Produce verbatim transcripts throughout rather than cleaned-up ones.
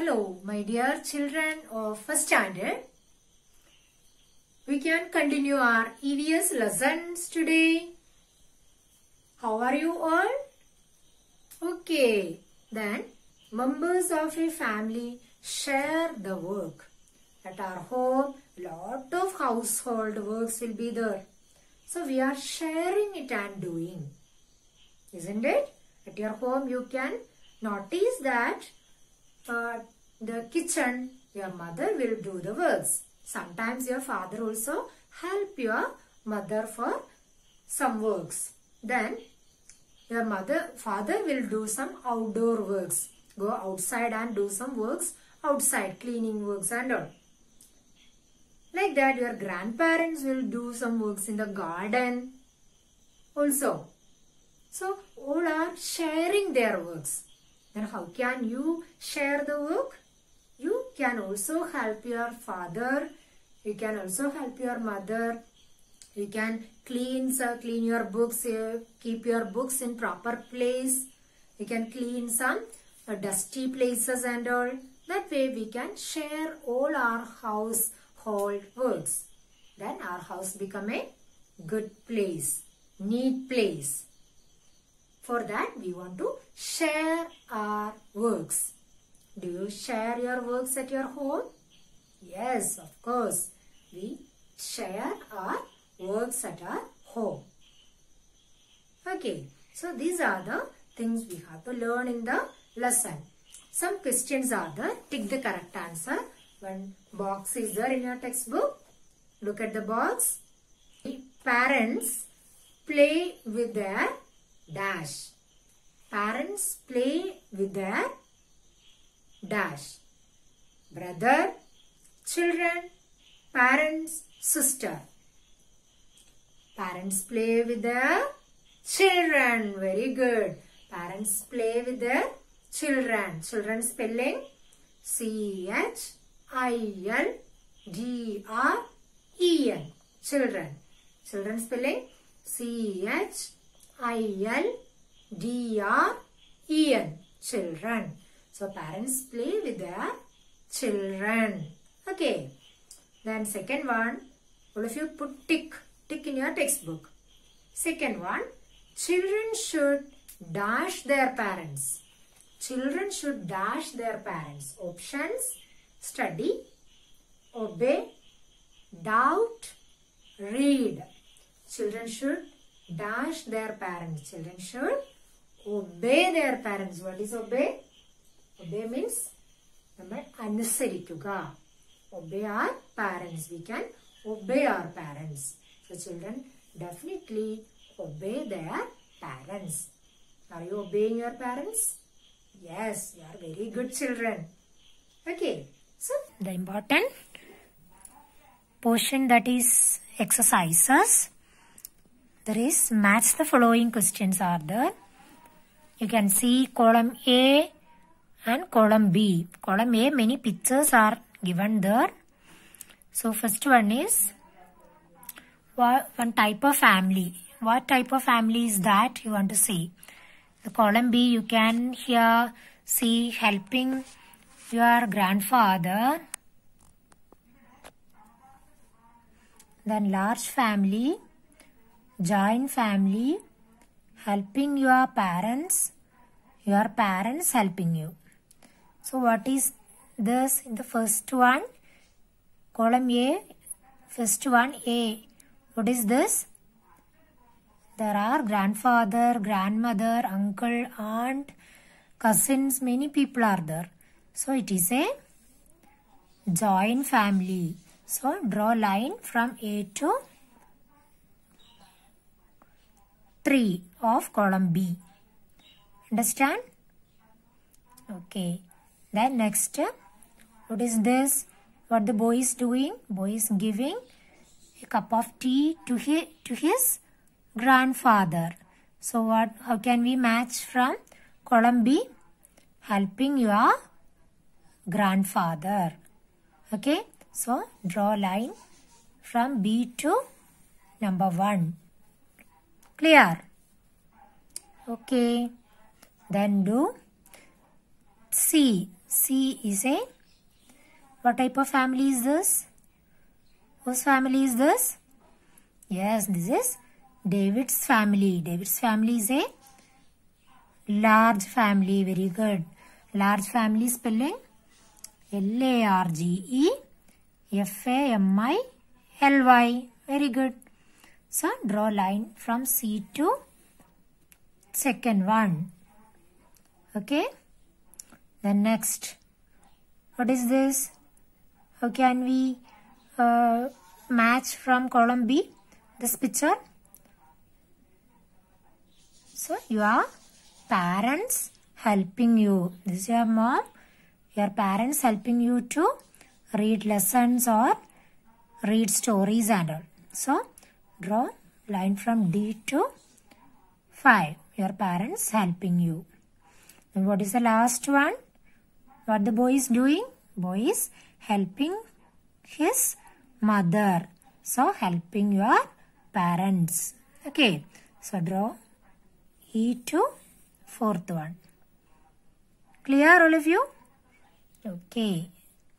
Hello, my dear children of first standard. We can continue our E V S lessons today. How are you all? Okay, then members of a family share the work. At our home, lot of household works will be there. So we are sharing it and doing. Isn't it? At your home, you can notice that uh, the kitchen, your mother will do the works. Sometimes your father also help your mother for some works. Then your mother, father will do some outdoor works. Go outside and do some works outside, cleaning works and all. Like that, your grandparents will do some works in the garden also. So, all are sharing their works. Then how can you share the work? You can also help your father. You can also help your mother. You can clean, uh, clean your books, uh, keep your books in proper place. You can clean some uh, dusty places and all. That way we can share all our household works. Then our house become a good place, neat place. For that, we want to share our works. Do you share your works at your home? Yes, of course. We share our works at our home. Okay, so these are the things we have to learn in the lesson. Some questions are there. Tick the correct answer. One box is there in your textbook. Look at the box. Parents play with their dash. Parents play with their dash. Brother, children, parents, sister. Parents play with their children. Very good. Parents play with their children. Children spelling C H I L D R E N. Children. Children spelling C H I L D R E N. Children. So parents play with their children. Okay. Then second one. All of you put tick. Tick in your textbook. Second one. Children should dash their parents. Children should dash their parents. Options. Study. Obey. Doubt. Read. Children should dash their parents. Children should obey their parents. What is obey? Obey means anusarikkuka. Obey our parents. We can obey our parents. So children definitely obey their parents. Are you obeying your parents? Yes, you are very good children. Okay. So the important portion, that is exercises. There is match the following questions are there. You can see column A and column B. Column A, many pictures are given there. So first one is one type of family. What type of family is that you want to see? The column B, you can here see helping your grandfather. Then large family, joint family, helping your parents, your parents helping you. So what is this in the first one? Column A, first one A. What is this? There are grandfather, grandmother, uncle, aunt, cousins, many people are there. So it is a joint family. So draw line from A to three of column B. Understand? Okay. Then next, what is this? What the boy is doing? Boy is giving a cup of tea to his, to his grandfather. So what? How can we match from column B? Helping your grandfather. Okay. So draw line from B to number one. Clear? Okay. Then do C. C is a, what type of family is this? Whose family is this? Yes, this is David's family. David's family is a large family. Very good. Large family spelling L A R G E F A M I L Y. Very good. So draw line from C to second one. Okay. Then next, what is this? How can we uh, match from column B this picture? So your parents helping you. This is your mom. Your parents helping you to read lessons or read stories and all. So draw line from D to five. Your parents helping you. And what is the last one? What the boy is doing? Boy is helping his mother. So helping your parents. Okay. So draw E to fourth one. Clear all of you? Okay.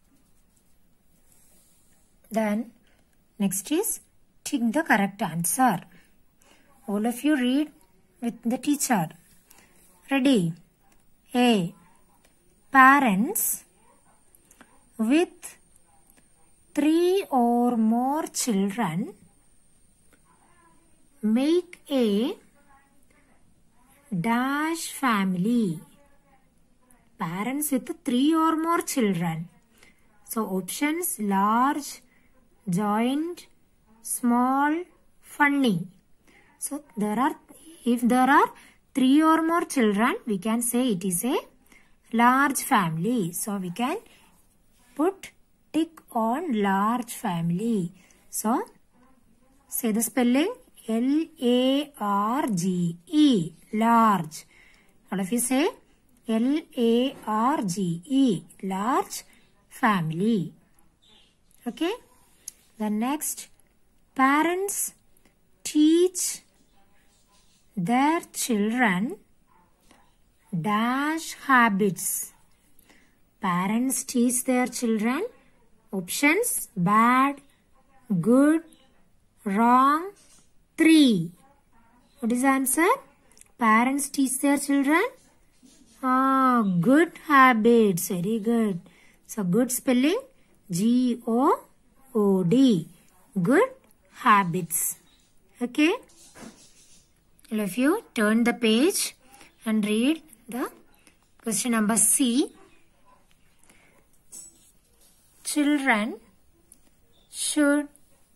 Then next is tick the correct answer. All of you read with the teacher. Ready? A. Parents with three or more children make a dash family. Parents with three or more children. So options: large, joint, small, funny. So there are, if there are three or more children, we can say it is a large family. So we can put tick on large family. So say the spelling L A R G E, large. All of you say L A R G E, large family. Okay. Then next, parents teach their children dash habits. Parents teach their children options: bad, good, wrong, three. What is the answer? Parents teach their children ah, good habits. Very good. So good spelling G O O D. Good habits. Okay. All of you turn the page and read the question number C. Children should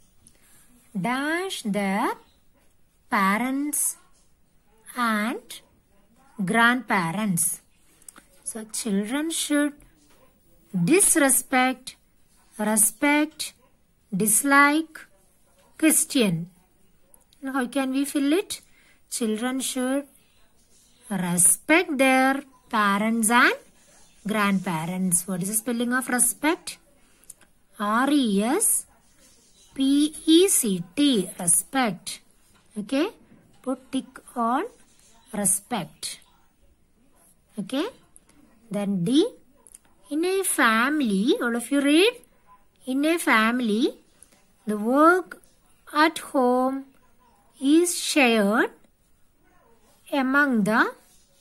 dash their parents and grandparents. So children should disrespect, respect, dislike, question. Now how can we fill it? Children should respect their parents and grandparents. What is the spelling of respect? R E S P E C T. Respect. Okay. Put tick on respect. Okay. Then D. In a family, all of you read. In a family, the work at home is shared among the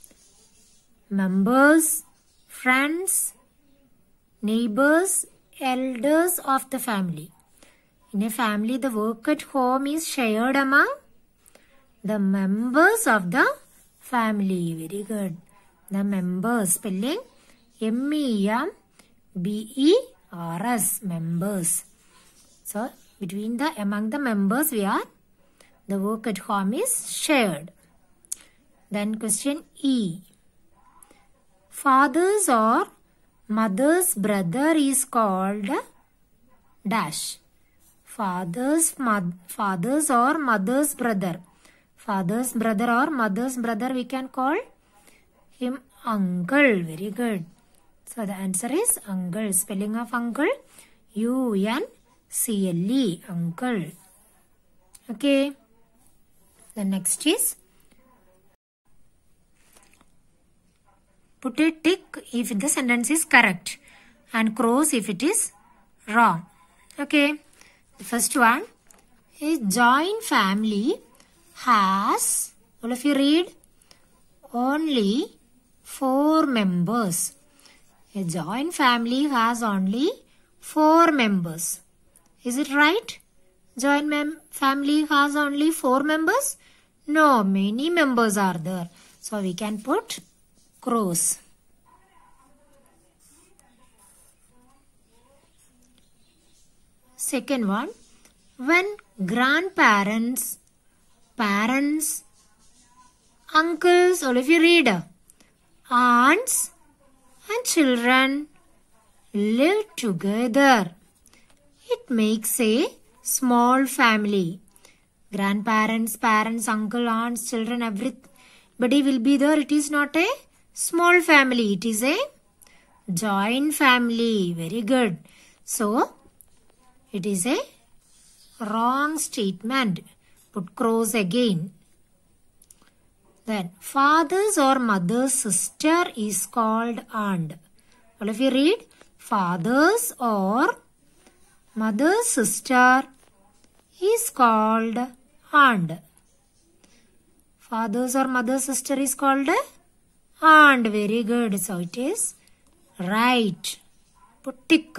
members, friends, neighbors, elders of the family. In a family, the work at home is shared among the members of the family. Very good. The members, spelling M E M B E R S, members. So, between the, among the members, we are, the work at home is shared. Then question E. Father's or mother's brother is called dash. Father's, mother, father's or mother's brother. Father's brother or mother's brother, we can call him uncle. Very good. So the answer is uncle. Spelling of uncle U N C L E, uncle. Okay. The next is Put a tick if the sentence is correct and cross if it is wrong. Okay. The first one. A joint family has, all of you read, only four members. A joint family has only four members. Is it right? Joint mem family has only four members? No, many members are there. So we can put cross. Second one. When grandparents, parents, uncles, all of you read, aunts and children live together, it makes a small family. Grandparents, parents, uncle, aunts, children, everybody will be there. It is not a small family. It is a joint family. Very good. So, it is a wrong statement. Put cross again. Then, father's or mother's sister is called aunt. All of you read. Father's or mother's sister is called aunt. Father's or mother's sister is called aunt. Very good. So, it is right. Put tick.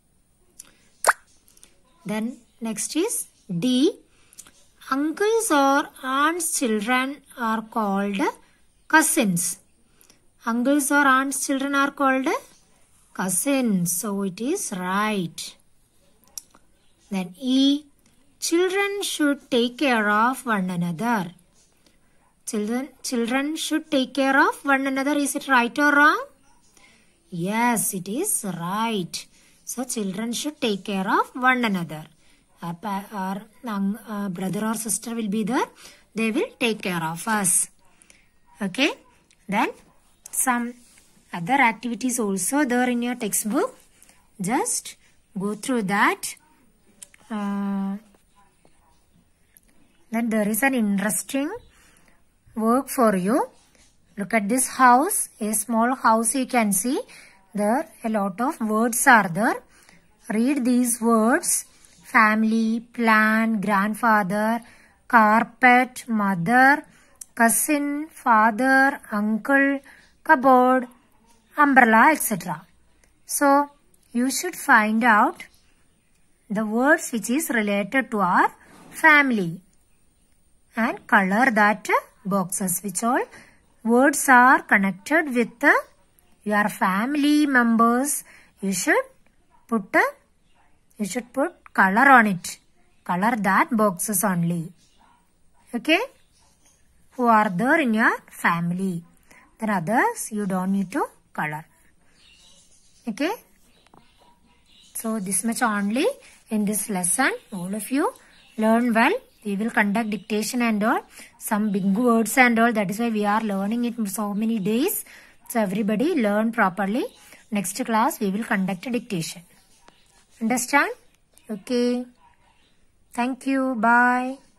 Then, next is D. Uncles or aunts' children are called cousins. Uncles or aunts' children are called cousins. So, it is right. Then E. Children should take care of one another. Children, children should take care of one another. Is it right or wrong? Yes, it is right. So, children should take care of one another. Our, our uh, brother or sister will be there. They will take care of us. Okay. Then, some other activities also there in your textbook. Just go through that. Uh, then there is an interesting work for you. Look at this house. A small house you can see. There a lot of words are there. Read these words. Family, plant, grandfather, carpet, mother, cousin, father, uncle, cupboard, umbrella, et cetera. So, you should find out the words which is related to our family and color that boxes. Which all words are connected with your family members. You should put a, you should put color on it. Color that boxes only. Okay? Who are there in your family. Then others you don't need to color. Okay? So this much only in this lesson. All of you learn well. We will conduct dictation and all. Some big words and all. That is why we are learning it so many days. So everybody learn properly. Next class we will conduct a dictation. Understand? Okay. Thank you. Bye.